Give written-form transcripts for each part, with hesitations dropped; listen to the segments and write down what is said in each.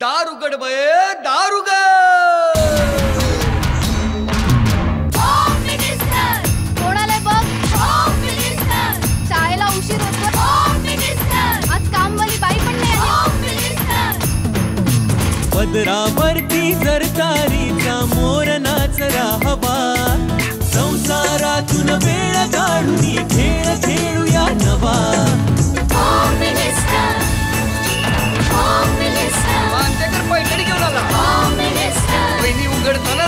दार उघड बये, दार उघड. कोणाला बघ, शाळेला उशीर होतो. आज कामवाली बाई पण नाही आली. पदरावरती जर तारीचा मोर नाचरा हवा, संसारातून वेळ काढून खेळ खेळूया नवा. मांजेकर पैठणी घेऊन आला. पहिली उघडताना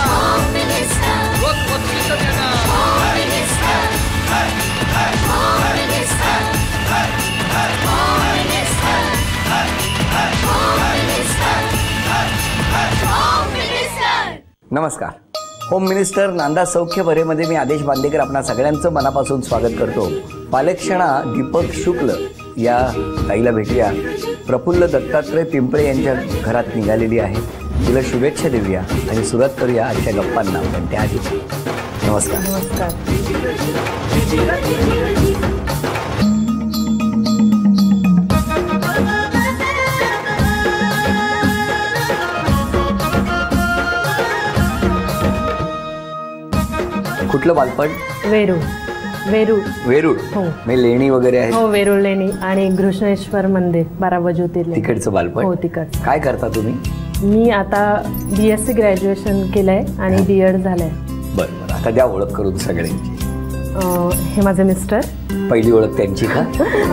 नमस्कार. होम मिनिस्टर नांदा सौख्य बरेमध्ये मी आदेश बांदेकर आपणा सगळ्यांचं मनापासून स्वागत करतो. पालक्षणा दीपक शुक्ल या ताईला भेटूया. प्रफुल्ल दत्तात्रय पिंपळे यांच्या घरात निघालेली आहे. तिला शुभेच्छा देऊया आणि सुरुवात करूया आजच्या गप्पांना. पण त्याआधी नमस्कार. नमस्कार. कुठलं बालपण? वेरूळ. वेरूळ. हो. मी लेणी वगैरे आहे. हो, वेरूळ लेणी आणि घृष्णेश्वर मंदिर 12 ज्योतिर्लिंग. तिकडचं बालपण. हो, तिकड. काय करता तुम्ही? मी आता BSc ग्रॅज्युएशन केलंय आणि B.Ed झालंय. बरं. आता द्या ओळख करून सगळ्यांची. हे माझे मिस्टर. पहिली ओळख त्यांची का?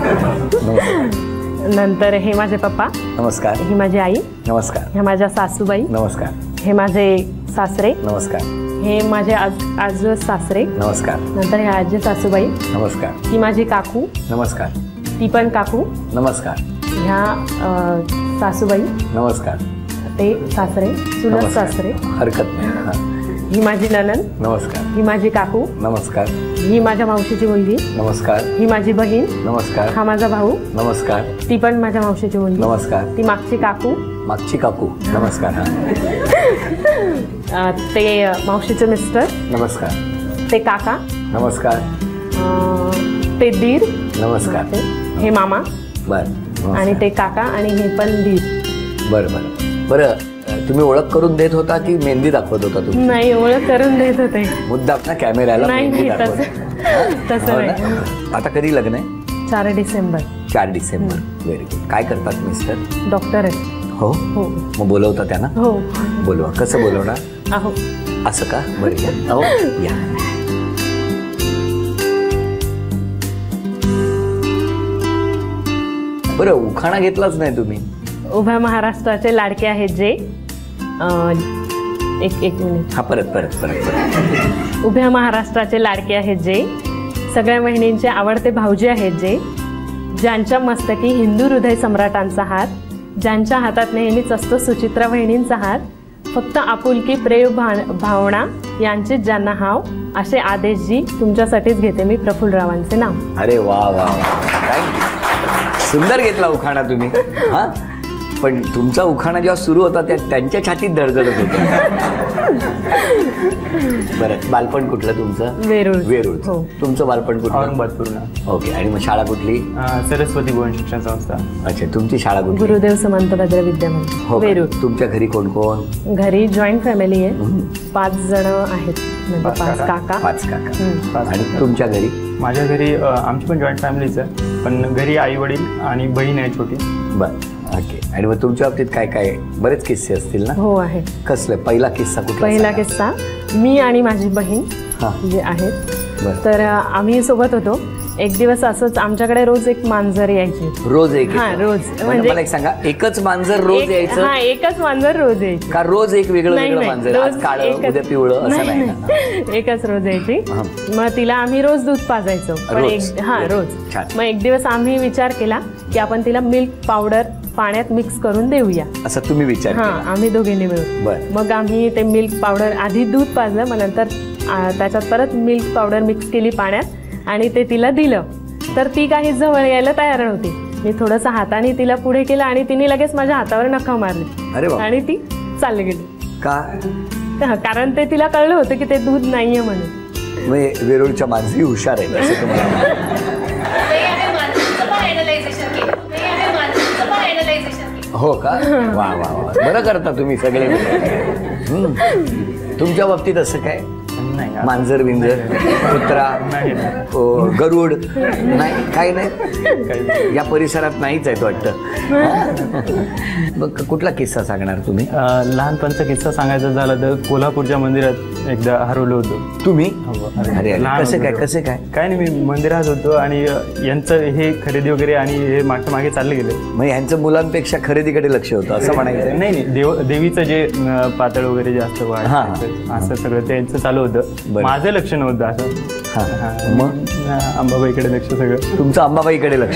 नंतर हे माझे पप्पा. नमस्कार. ही माझी आई. नमस्कार. ह्या माझ्या सासूबाई. नमस्कार. हे माझे सासरे. नमस्कार. हे माझे आज सासरे. नमस्कार. नंतर ह्या आजी सासूबाई. नमस्कार. ही माझी काकू. नमस्कार. ती पण काकू. नमस्कार. ह्या सासूबाई. नमस्कार. ते सासरे, चुलत सासरे. हरकत नाही. हां. ही माझी ननंद. नमस्कार. ही माझी काकू. नमस्कार. ही माझ्या मावशीची मुलगी. नमस्कार. ही माझी बहीण. नमस्कार. हा माझा भाऊ. नमस्कार. ती पण माझ्या मावशीची मुलगी. नमस्कार. ती मागची काकू. मागची काकू. नमस्कार. ते मावशीचे मिस्टर. नमस्कार. ते काका. नमस्कार. ते दीर. नमस्कार. हे मामा. बरं. आणि ते काका आणि हे पण दीर. बरं. तुम्ही ओळख करून देत होता की मेहंदी दाखवत होता तुम्ही? नाही, ओळख करून देत होते. मुद्दाम ना कॅमेऱ्याला मेहंदी नाही, तसं नाही. आता कधी लग्न आहे? 4 डिसेंबर. 4 डिसेंबर. Very good. काय करतात मिस्टर? डॉक्टर आहे. हो. हो. मग बोलवता त्यांना? हो. बोलवा. कसं बोलवणार? अहो. असं का? बरं या. अहो या. बरं, उखाणा घेतलाच नाही तुम्ही. उभ्या महाराष्ट्राचे लाडके आहेत जे एक मिनिट. हा परत. उभ्या महाराष्ट्राचे लाडके आहेत जे, सगळ्या बहिणींचे आवडते भाऊजी आहेत जे, ज्यांच्या मस्तकी हिंदू हृदय सम्राटांचा हात, ज्यांच्या हातात नेहमीच असतो सुचित्रा बहिणींचा हात, फक्त आपुलकी प्रेम भावना यांचे ज्यांना हाव, असे आदेशजी तुमच्यासाठीच घेते मी प्रफुल्लरावांचे नाव. अरे वा वा. सुंदर घेतला उखाणा तुम्ही. हा, पण तुमचा उखाणा जेव्हा सुरू होता त्यांच्या छातीत धडधडत होतं. बरं. बालपण कुठलं तुमचं? वेरूळ. हो. तुमचं बालपण कुठलं? औरंगाबाद. ओके. आणि मग शाळा कुठली? सरस्वती भुवन शिक्षण संस्था. अच्छा. तुमची शाळा कुठली? गुरुदेव समंत भद्र विद्यामंदिर. हो. वेरूळ. तुमच्या घरी कोण कोण? घरी जॉईंट फॅमिली आहे. 5 जण आहेत. म्हणजे 5 काका. 5 काका. आणि तुमच्या घरी? माझ्या घरी आमची पण जॉईंट फॅमिलीच आहे, पण घरी आई वडील आणि बहीण आहे छोटी. बरं. ओके. आणि मग तुमच्या बाबतीत काय काय बरेच किस्से असतील ना? हो आहे. कसले? पहिला किस्सा कुठला? पहिला किस्सा, मी आणि माझी बहीण जे आहेत, तर आम्ही सोबत होतो. एक दिवस असंच आमच्याकडे रोज एक मांजर यायची. रोज एक? हा, रोज. म्हणजे मला एक सांगा, एकच मांजर रोज यायचं? हा, एकच मांजर रोज यायची का रोज एक वेगळं मांजर? आज काळं उद्या पिवळं असं नाही ना? एकच रोज यायची. मग तिला आम्ही रोज दूध पाजायचो. रोज. मग एक दिवस आम्ही विचार केला की आपण तिला मिल्क पावडर पाण्यात मिक्स करून देऊया. असं तुम्ही विचार केला? आम्ही दोघींनी मिळून. मग आम्ही ते मिल्क पावडर आधी दूध पाजलं, मग नंतर त्याच्यात परत मिल्क पावडर मिक्स केली पाण्यात आणि ते तिला दिलं. तर ती काही जवळ यायला तयार नव्हती. मी थोडंसं हाताने तिला पुढे केलं आणि तिने लगेच माझ्या हातावर नखं मारली आणि ती चालली गेली. का? कारण ते तिला कळलं होतं की ते दूध नाहीये म्हणून. वेरूळच्या मांजरी हुशार आहे असं तुम्हाला? हो का? वा वा वा, बरं करता तुम्ही सगळे. तुमच्या बाबतीत असं काय? नाही मांजर बिंजर कुत्रा गरुड नाही? काय नाही या परिसरात नाहीच आहे तो वाटतं. मग कुठला किस्सा सांगणार तुम्ही? लहानपणचा किस्सा सांगायचा झाला तर कोल्हापूरच्या मंदिरात एकदा हरवलो होतो. तुम्ही? अरे कसे काय? काय नाही, मी मंदिरात होतो आणि यांचं हे खरेदी वगैरे आणि हे मागे चालले गेले. मग ह्यांचं मुलांपेक्षा खरेदीकडे लक्ष होतं असं म्हणायचं? नाही, देवीचं जे पातळ वगैरे जास्त असं सगळं त्यांचं चालू होतं. माझं लक्ष नव्हतं असं. मग अंबाबाईकडे लक्ष सगळं. तुमचं अंबाबाईकडे लक्ष.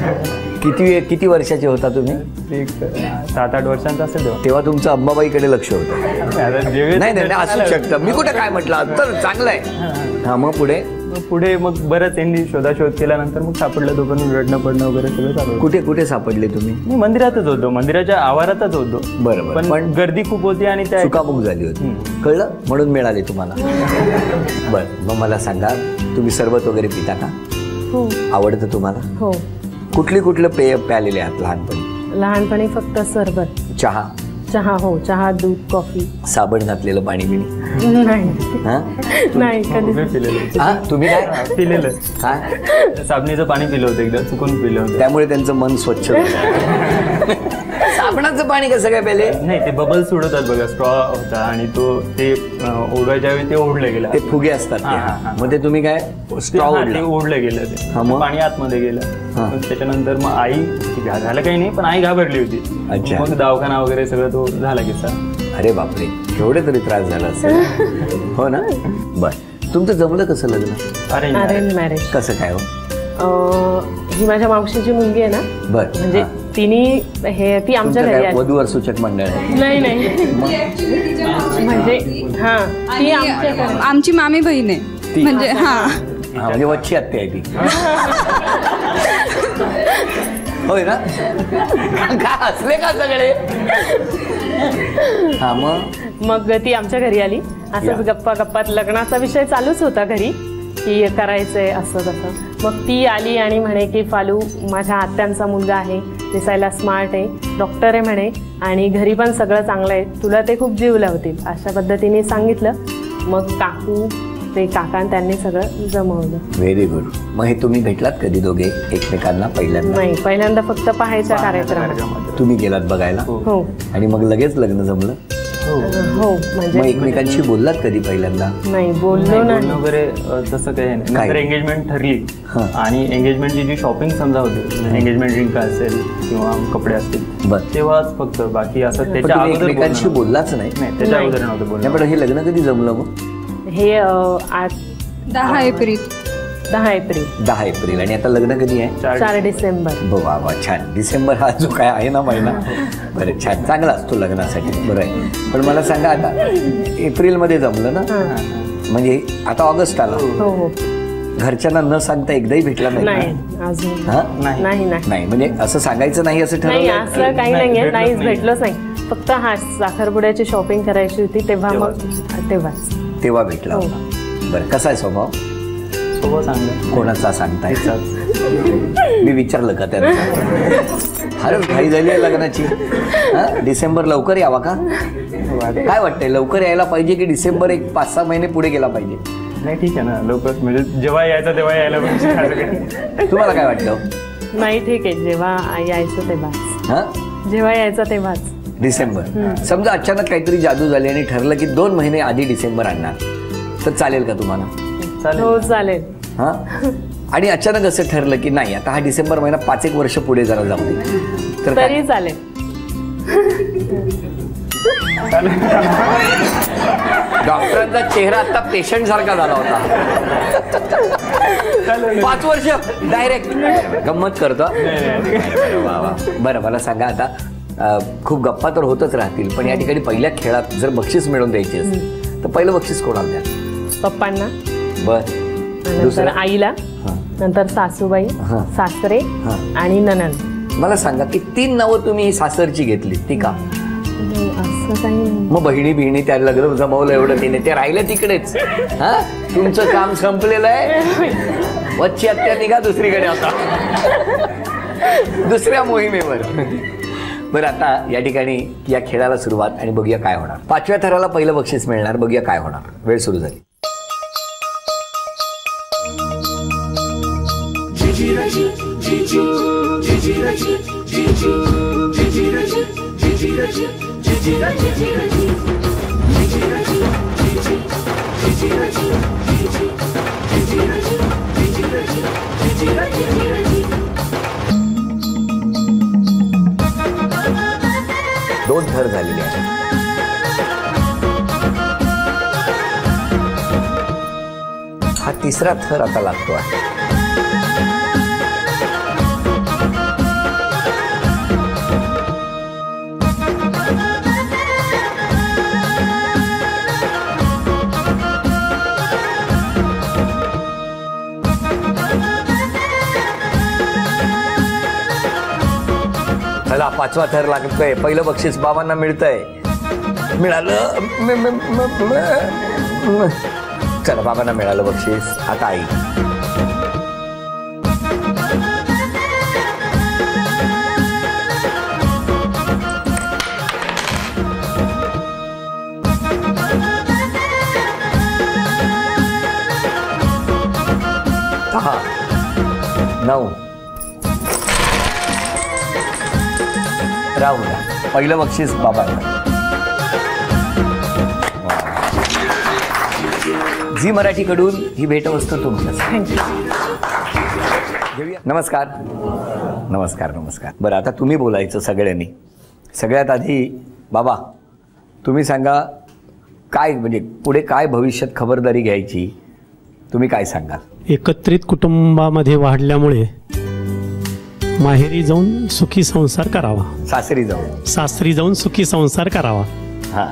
किती वर्षाचे होता तुम्ही? एक 7-8 वर्षांचा असेल तेव्हा तुमचं अंबाबाईकडे लक्ष होतं? नाही असू शकतं. मी कुठे काय म्हटलं तर चांगलं आहे. हा, मग पुढे मग बरंच यांनी शोधाशोध केल्यानंतर मग सापडलं. तो पण रडणं पडणं वगैरे सगळं चालू. कुठे सापडले तुम्ही? मी मंदिरातच होतो, मंदिराच्या आवारातच होतो. बरोबर. पण गर्दी खूप होती आणि त्या चुकामुक झाली होती. कळलं म्हणून मिळाले तुम्हाला. बरं, मग मला सांगा, तुम्ही सरबत वगैरे पिता का? हो. आवडतं तुम्हाला? हो. कुठलं पेय प्यालेले आहात लहानपणी? लहानपणी फक्त सरबत. चहा? हो, चहा, दूध, कॉफी. साबण घातलेलं पाणी पिणे? नाही कधी. तुम्ही काय पिलेलं? काय? साबणीचं पाणी पिलं होतं एकदा, चुकून पिलं होतं. त्यामुळे त्यांचं मन स्वच्छ झालं. साबणाचं पाणी कसं काय प्याले? नाही, ते बबल सोडतात बघा, स्ट्रॉ होता आणि ते ओढवायच्या वेळी ते ओढलं गेलं. ते फुगे असतात मग ते तुम्ही काय स्ट्रॉ ओढलं गेलं, ते पाणी आतमध्ये गेलं. त्याच्यानंतर मग आई झालं काही नाही, पण आई घाबरली होती. मग दवाखाना वगैरे सगळं तो झाला किस्सा. अरे बापरे, केवढे तरी त्रास झाला असेल. हो ना. बर, तुमचं जमलं कसं लग्न? Arrange marriage. कसं काय हो? ही माझ्या मावशीची मुलगी आहे ना. बर. म्हणजे ती आमच्या घरी आली. वधूवर सूचक मंडळ आहे? नाही म्हणजे ती आमची मामी बहीण आहे. म्हणजे म्हणजे वच्छी आत्या आहे ती. होय ना. काय हसले का सगळे? मग ती आमच्या घरी आली. असंच गप्पात लग्नाचा विषय चालूच होता घरी, की करायचंय असं तसं. मग ती आली आणि म्हणे की फालू माझ्या आत्यांचा मुलगा आहे, दिसायला स्मार्ट आहे, डॉक्टर आहे म्हणे, आणि घरी पण सगळं चांगलं आहे, तुला ते खूप जीव लावतील अशा पद्धतीने सांगितलं. मग काकांनी त्यांनी सगळं जमवलं. Very good. मग हे तुम्ही भेटलात कधी दोघे एकमेकांना? पहिल्यांदा नाही, पहिल्यांदा फक्त पाहायच्या कार्यक्रमात. तुम्ही गेलात बघायला? हो. आणि मग लगेच लग्न जमलं? हो. म्हणजे मग एकमेकांशी बोललात कधी पहिल्यांदा? नाही, बोललो नाही वगैरे तसं काही नाही. नंतर एंगेजमेंट ठरली आणि एंगेजमेंटची जी शॉपिंग समजा होती, एंगेजमेंट रिंग असेल किंवा कपडे असतील, तेव्हाच फक्त. बाकी असं त्याच्या अगोदर एकमेकांशी बोललाच नाही? त्याच्या अगोदर नव्हतं बोलणं. पण हे लग्न कधी जमलं मग? हे 10 एप्रिल. 10 एप्रिल. 10 एप्रिल. आणि आता लग्न कधी आहे? 4 डिसेंबर. वा वा, छान. डिसेंबर हा जो काय आहे ना महिना, बरं छान, चांगला असतो लग्नासाठी. बरं आहे. पण मला सांगा, आता एप्रिलमध्ये जमलं ना, म्हणजे आता ऑगस्ट आला. हो. घरच्यांना न सांगता एकदाही भेटला नाही? नाही. म्हणजे असं सांगायचं नाही असं नाही, ठरवलं? असं काही नाहीये. नाहीच भेटलोच नाही. फक्त साखरपुड्याची शॉपिंग करायची होती तेव्हा भेटला होता. बरं, कसा आहे स्वभाव? कोणाचा सांगताय? मी विचारलं का त्यांना? फारच घाई झाली आहे लग्नाची. डिसेंबर लवकर यावा का? काय वाटतंय, लवकर यायला पाहिजे की डिसेंबर एक 5-6 महिने पुढे गेला पाहिजे? नाही, ठीक आहे ना, लवकर म्हणजे जेव्हा यायचं तेव्हा यायला पाहिजे. तुम्हाला काय वाटतं? नाही, ठीक आहे, जेव्हा यायचं तेव्हाच. जेव्हा यायचं तेव्हाच. डिसेंबर. समजा अचानक काहीतरी जादू झाली आणि ठरलं की 2 महिने आधी डिसेंबर आणणार, तर चालेल का तुम्हाला? हो, चालेल. आणि अचानक असं ठरलं की नाही, आता हा डिसेंबर महिना 5-1 वर्ष पुढे जरा जाऊ दे, तर तरी चालेल. डॉक्टरांचा चेहरा आता पेशंट सारखा झाला होता. 5 वर्ष डायरेक्ट गंमत करतो. बरं, मला सांगा, आता खूप गप्पा तर होतच राहतील, पण या ठिकाणी पहिल्या खेळात जर बक्षीस मिळवून द्यायची असेल तर पहिलं बक्षीस कोणाला द्या? पप्पांना. बरं. नंतर आईला, नंतर सासूबाई, सासरे आणि ननंद. मला सांगा की 3 नावं तुम्ही सासरची घेतली, ती का? असं काही नाही. मग बहिणी त्या लग्न जमवलं एवढं तिने, ते राहिले तिकडेच. तुमचं काम संपलेलं आहे. वच्ची आत्या निघा दुसरीकडे, आता दुसऱ्या मोहिमेवर. बरं, आता या ठिकाणी या खेळाला सुरुवात आणि बघूया काय होणार. 5व्या थराला पहिलं बक्षीस मिळणार. बघूया काय होणार. वेळ सुरू झाली. दोन थर झालेले आहेत. हा तिसरा थर आता लागतो आहे. चला, 5वा थर लागतोय. पहिलं बक्षीस बाबांना मिळतंय. मिळालं. चला, बाबांना मिळालं बक्षीस. आता आई. हा 9 राहू द्या. पहिलं बक्षीस बाबांना. झी मराठीकडून ही भेटवस्तू तुमच्यासाठी. नमस्कार. नमस्कार. नमस्कार. बरं, आता तुम्ही बोलायचं सगळ्यांनी. सगळ्यात आधी बाबा तुम्ही सांगा, काय म्हणजे पुढे काय भविष्यात खबरदारी घ्यायची, तुम्ही काय सांगाल? एकत्रित कुटुंबामध्ये वाढल्यामुळे माहेरी जाऊन सुखी संसार करावा, सासरी जाऊन सुखी संसार करावा. हां,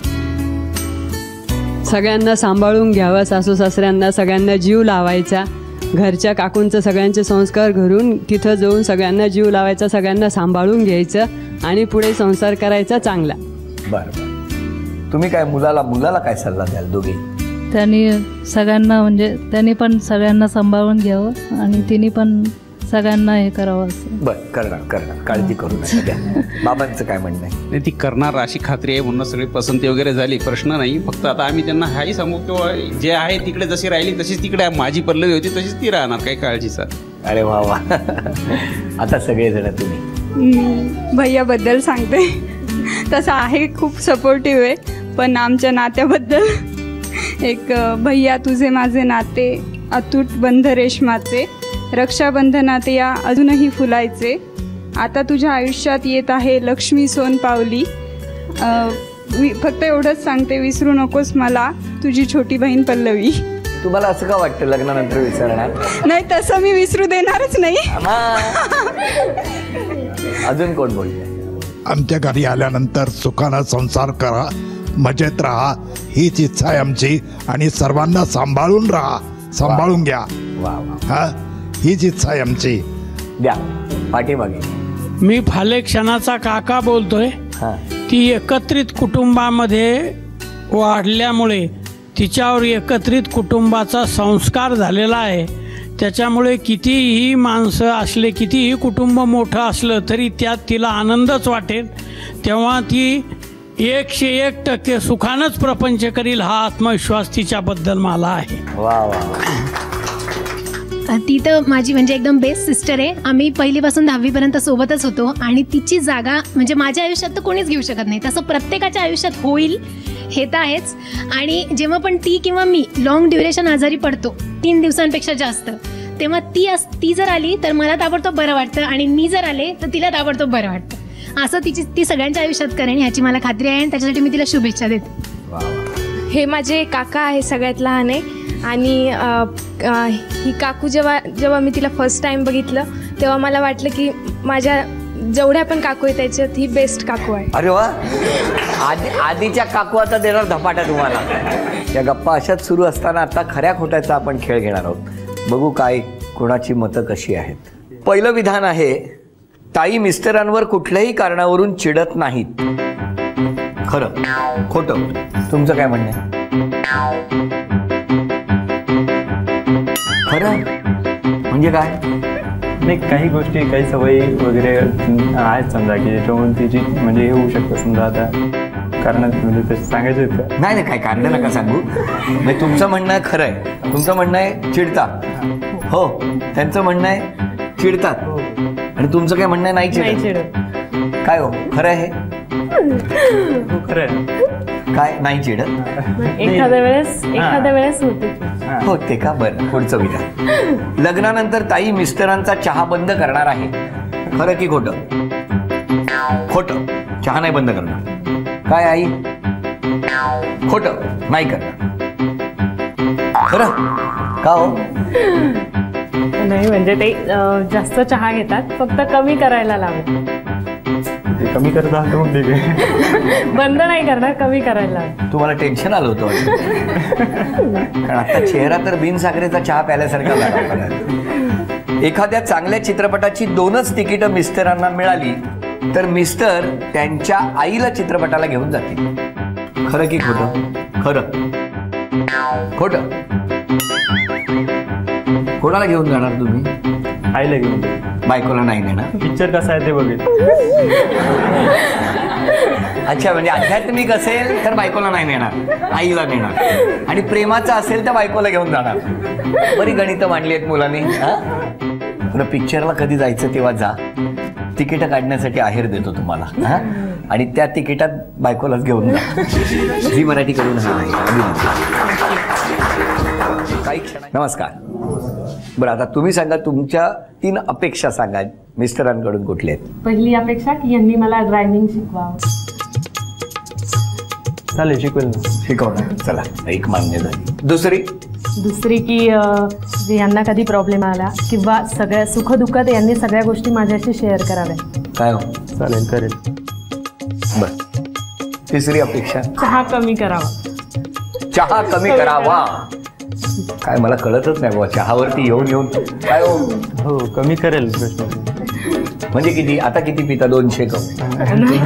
सगळ्यांना सांभाळून घ्यावं, सासू सासऱ्यांना सगळ्यांना जीव लावायचा. घरच्या काकूंचं सगळ्यांचे संस्कार घरून तिथं जाऊन सगळ्यांना जीव लावायचा, सगळ्यांना सांभाळून घ्यायचं आणि पुढे संसार करायचा चांगला. बरं, तुम्ही काय मुलाला काय सल्ला द्याल दोघे? त्यांनी सगळ्यांना म्हणजे त्यांनी पण सगळ्यांना सांभाळून घ्यावं आणि तिने पण सगळ्यांना हे करावं. बरं, करणार काळजी करू नका. बाबांचं काय म्हणणं आहे? नाही, ती करणार अशी खात्री आहे म्हणून सगळी पसंती वगैरे झाली, प्रश्न नाही. फक्त आता आम्ही त्यांना हाही सांगू की जे आहे तिकडे जशी राहिली तशीच तिकडे माझी पल्लवी होती तशीच ती राहणार, काही काळजीचा. अरे वा वा. आता सगळेजण तुम्ही भैयाबद्दल सांगते. तसं आहे, खूप सपोर्टिव्ह आहे. पण आमच्या नात्याबद्दल एक भैया तुझे माझे नाते अतूट बंध रेशमाचे, रक्षाबंधनात या अजूनही फुलायचे, आता तुझ्या आयुष्यात येत आहे लक्ष्मी सोनपावली. फक्त एवढंच सांगते, विसरू नकोस मला, तुझी छोटी बहीण पल्लवी. तुम्हाला असं का वाटतं लग्नानंतर विसरणार? नाही, तसं मी विसरू देणारच नाही. अजून कोण बोलतंय? आमच्या घरी आल्यानंतर सुखानं संसार करा, मजेत राहा, हीच इच्छा आहे आमची. आणि सर्वांना सांभाळून राहा, सांभाळून घ्या. हा, हीच इच्छा आहे आमची. द्या पाठीमागे. मी फालेक्षणाचा काका बोलतोय. ती एकत्रित कुटुंबामध्ये वाढल्यामुळे तिच्यावर एकत्रित कुटुंबाचा संस्कार झालेला आहे. त्याच्यामुळे कितीही माणसं असले, कितीही कुटुंब मोठं असलं तरी त्यात तिला आनंदच वाटेल. तेव्हा ती 101% सुखानंच प्रपंच करील, हा आत्मविश्वास तिच्याबद्दल मला आहे. वा वा. ती तर माझी म्हणजे एकदम बेस्ट सिस्टर आहे. आम्ही पहिलीपासून 10वीपर्यंत सोबतच होतो आणि तिची जागा म्हणजे माझ्या आयुष्यात तर कोणीच घेऊ शकत नाही. तसं प्रत्येकाच्या आयुष्यात होईल हे तर आहेच. आणि जेव्हा पण ती किंवा मी लॉंग ड्युरेशन आजारी पडतो 3 दिवसांपेक्षा जास्त, तेव्हा ती जर आली तर मला ताबडतोब बरं वाटतं आणि मी जर आले तर तिला ताबडतोब बरं वाटतं. असं ती सगळ्यांच्या आयुष्यात करेन ह्याची मला खात्री आहे आणि त्याच्यासाठी मी तिला शुभेच्छा देते. हे माझे काका आहे, सगळ्यात लहान आहे. आणि ही काकू जेव्हा मी तिला फर्स्ट टाइम बघितलं तेव्हा मला वाटलं की माझ्या जेवढ्या पण काकू आहे त्याच्यात ही बेस्ट काकू आहे. अरे वा. आधीच्या काकू आता देणार धपाटा तुम्हाला. या गप्पा अशाच सुरू असताना आता खऱ्या खोट्याचा आपण खेळ घेणार आहोत. बघू काय कोणाची मतं कशी आहेत. पहिलं विधान आहे, ताई मिस्टरांवर कुठल्याही कारणावरून चिडत नाहीत. खरं खोटं? तुमचं काय म्हणणं आहे? खरं म्हणजे काय? नाही, काही गोष्टी काही सवयी वगैरे आहेत समजा की ज्याच्यावरून तिची म्हणजे हे होऊ शकतं समजा आता कारण म्हणजे ते सांगायचं आहेत का? नाही नाही, काय कारण नका सांगू. म्हणजे तुमचं म्हणणं खरं आहे, तुमचं म्हणणं आहे चिडतात, हो, त्यांचं म्हणणं आहे चिडतात आणि तुमचं काय म्हणणं आहे नाही चिडत. काय हो खरं आहे? खरं आहे. काय नाही चिडत? एखाद्या वेळेस होते का? बरं, पुढचं विचार. लग्नानंतर ताई मिस्टरांचा चहा बंद करणार आहे, खरं की खोटं? खोटं, चहा नाही बंद करणार. काय आई? खोटं, नाही करणार. खरं का हो? नाही म्हणजे ते जास्त चहा घेतात, फक्त कमी करायला लावत. कमी करत आहात मग ठीक आहे. बंद नाही करणार, कमी करायला लावत. तुम्हाला टेन्शन आलं होतं कारण आता चेहरा तर बिनसाखरेचा चहा प्यायल्यासारखा लागला. एखाद्या चांगल्या चित्रपटाची 2च तिकीटं मिस्टरांना मिळाली तर मिस्टर त्यांच्या आईला चित्रपटाला घेऊन जातील, खरं की खोटं? खरं. खोटं. कोणाला घेऊन जाणार तुम्ही? आईला घेऊन. बायकोला नाही नेणार? पिक्चर कसा आहे ते बघेल. अच्छा, म्हणजे आध्यात्मिक असेल तर बायकोला नाही नेणार, आईला नेणार. आणि प्रेमाचं असेल तर बायकोला घेऊन जाणार. बरी गणितं मांडली आहेत मुलांनी. बरं, पिक्चरला कधी जायचं तेव्हा जा, तिकीट काढण्यासाठी आहेर देतो तुम्हाला, आणि त्या तिकिटात बायकोलाच घेऊन जा. झी मराठी कडून काही क्षण. नमस्कार. बरं, आता तुम्ही सांगा, तुमच्या 3 अपेक्षा सांगा मिस्टरांकडून कुठल्या आहेत? पहिली अपेक्षा की यांनी मला ड्रायव्हिंग शिकवावं. चालेल, शिकवेल. शिकवणार, चला, एक मान्य झाली. दुसरी की यांना कधी प्रॉब्लेम आला किंवा सगळ्या सुखदुःखात यांनी सगळ्या गोष्टी माझ्याशी शेअर कराव्या. काय हो? चालेल, करेल. बर. तिसरी अपेक्षा? चहा कमी करावा. चहा कमी करावा. काय मला कळतच नाही बाबा, चहावरती येऊन काय हो? हो, कमी करेल. म्हणजे किती? आता किती पिता? 200 कप?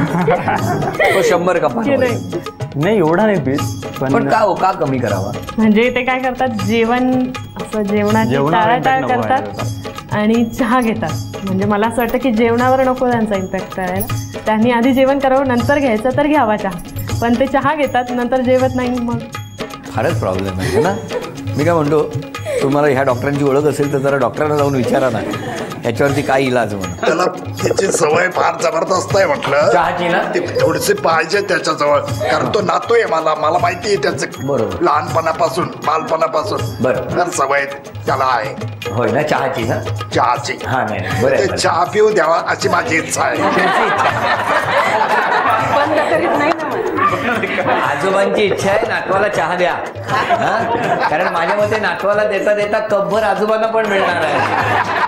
100 कप? नाही, एवढा नाही पीत. पण का हो, का कमी करावा? म्हणजे ते काय करतात, जेवण असं जेवणाची टाळाटाळ करतात आणि चहा घेतात. म्हणजे मला असं वाटतं की जेवणावर नको त्यांचा इम्पॅक्ट करायला. त्यांनी आधी जेवण करावं, नंतर घ्यायचं तर घ्यावा चहा. पण ते चहा घेतात, नंतर जेवत नाही. मग फारच प्रॉब्लेम आहे ना. मी काय म्हणतो, तुम्हाला ह्या डॉक्टरांची ओळख असेल तर जरा डॉक्टरांना जाऊन विचारा ना, याच्यावरती काय इलाज म्हणून. त्याला त्याची सवय फार जबरदस्त आहे म्हटलं, चहाची ना. ती थोडीशी पाहिजे त्याच्याजवळ, कारण तो नातो आहे मला माहिती आहे त्याचं. बरोबर. लहानपणापासून, बालपणापासून. बरोबर. सवय त्याला आहे. होय ना, चहाची ना. चहाची. हा, नाही बरं, ते चहा पिऊ द्यावा अशी माझी इच्छा आहे. आजोबांची इच्छा आहे नातवाला चहा द्या, कारण माझ्या मते नातवाला देता देता कपभर आजोबांना पण मिळणार आहे.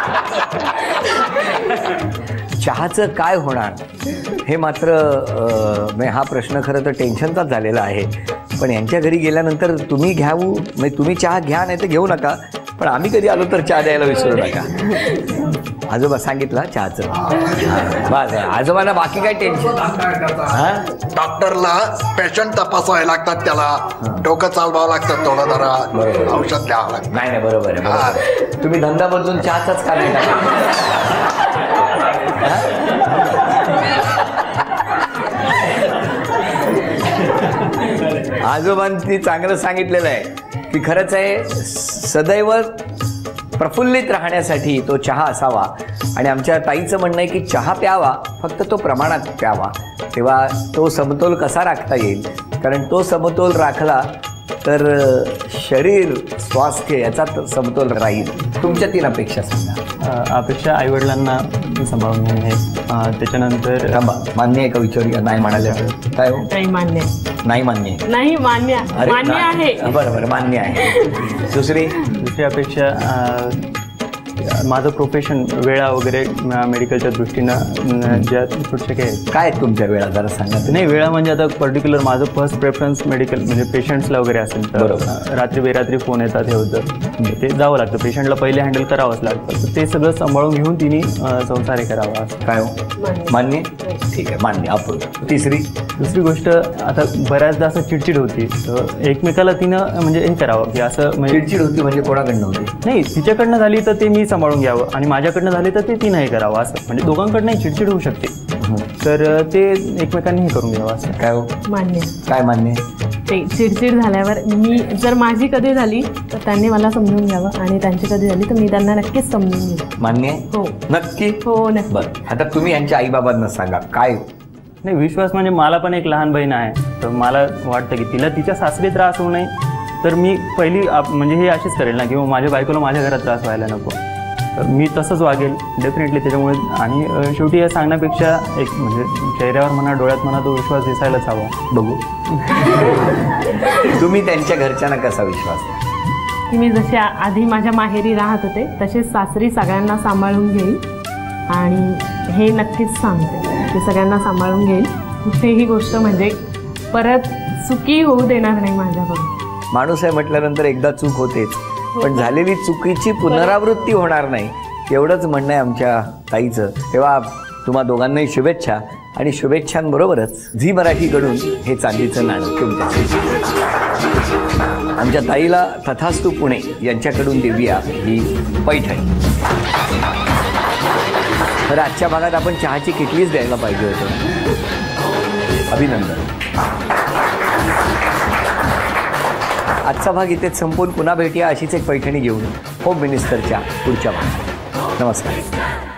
चहाचं काय होणार हे मात्र हा प्रश्न खरं तर टेन्शनचाच झालेला आहे. पण यांच्या घरी गेल्यानंतर तुम्ही घ्यावू, म्हणजे तुम्ही चहा घ्या नाही तर घेऊ नका, पण आम्ही कधी आलो तर चहा द्यायला विसरू नका. आजोबा सांगितलं चहाचं. बस, आजोबाला बाकी काय टेन्शन. डॉक्टरला पेशंट तपासावे लागतात, त्याला डोकं चालवावं लागतं, थोडं जरा औषध द्यावं लागतं. नाही नाही, बरोबर आहे. तुम्ही धंदा बदलून चहाचाच का नाही टाकला? आजोबांनी चांगलं सांगितलेलं आहे की खरंच आहे, सदैव प्रफुल्लित राहण्यासाठी तो चहा असावा. आणि आमच्या ताईचं म्हणणं आहे की चहा प्यावा, फक्त तो प्रमाणात प्यावा. तेव्हा तो समतोल कसा राखता येईल, कारण तो समतोल राखला तर शरीर स्वास्थ्य याचा समतोल राहील. तुमच्या 3 अपेक्षा सांगा. अपेक्षा आईवडिलांना सांभाळून घेणे, त्याच्यानंतर मान्य आहे का विचारूया? नाही म्हणाले काय हो? नाही मान्य. नाही मान्य? नाही मान्य. मान्य आहे. बरोबर, मान्य आहे. दुसरी अपेक्षा, माझं प्रोफेशन, वेळा वगैरे मेडिकलच्या दृष्टीनं ज्या छोट्या काय आहेत तुमच्या वेळा जरा सांगा. नाही, वेळा म्हणजे आता पर्टिक्युलर माझं फर्स्ट प्रेफरन्स मेडिकल म्हणजे पेशंट्सला वगैरे असेल तर रात्री बेरात्री फोन येतात, हे होतं ते जावं लागतं, पेशंटला पहिले हँडल करावंच लागतं. तर ते सगळं सांभाळून घेऊन तिने संसार करावा. काय मान्य? ठीक आहे, मान्य. अप्रूव्ह. दुसरी गोष्ट, आता बऱ्याचदा असं चिडचिड होती, तर एकमेकाला तिनं म्हणजे हे करावं की असं. चिडचिड होती म्हणजे कोणाकडनं होती? नाही, तिच्याकडनं झाली तर ते मी सांभाळून सांभाळून घ्यावं आणि माझ्याकडनं झाले तर ते ती नाही करावं असं, म्हणजे दोघांकडनंही चिडचिड होऊ शकते. तर ते एकमेकांनी हे करून घ्यावं असं. काय हो मान्य. काय मान्य? ते चिडचिड झाल्यावर मी जर माझी कधी झाली तर त्यांनी मला समजून घ्यावं आणि त्यांची कधी झाली तर मी त्यांना नक्कीच समजून घेईन. मान्य? हो नक्की. हो नक्की. बरं, आता तुम्ही यांच्या आईबाबांना सांगा काय. नाही, विश्वास म्हणजे मला पण एक लहान बहीण आहे, तर मला वाटतं की तिला तिच्या सासरी त्रास होऊ नये, तर मी पहिली म्हणजे हे अशीच करेल ना, किंवा माझ्या बायकोला माझ्या घरात त्रास व्हायला नको, तर मी तसंच वागेल डेफिनेटली. त्याच्यामुळे आणि शेवटी हे सांगण्यापेक्षा एक म्हणजे चेहऱ्यावर म्हणा डोळ्यात म्हणा तो विश्वास दिसायलाच हवा. बघू तुम्ही त्यांच्या घरच्यांना कसा विश्वास द्या की मी जशी आधी माझ्या माहेरी राहत होते तसेच सासरी सगळ्यांना सांभाळून घेईल आणि हे नक्कीच सांगते की सगळ्यांना सांभाळून घेईल. कुठेही गोष्ट म्हणजे परत चुकी होऊ देणार नाही माझ्याकडून. माणूस आहे म्हटल्यानंतर एकदा चूक होतेच, पण झालेली चुकीची पुनरावृत्ती होणार नाही एवढंच म्हणणं आहे आमच्या ताईचं. तेव्हा तुम्हा दोघांनाही शुभेच्छा आणि शुभेच्छांबरोबरच झी मराठीकडून हे चांदीचं नाणं तुमच्यासाठी. आमच्या ताईला तथास्तु पुणे यांच्याकडून देऊया ही पैठणी. तर आजच्या भागात आपण चहाची किटलीच द्यायला पाहिजे होतं. अभिनंदन. आजचा भाग इथेच संपून पुन्हा भेटूया अशीच एक पैठणी घेऊन होम मिनिस्टरच्या पुढच्या भागात. नमस्कार.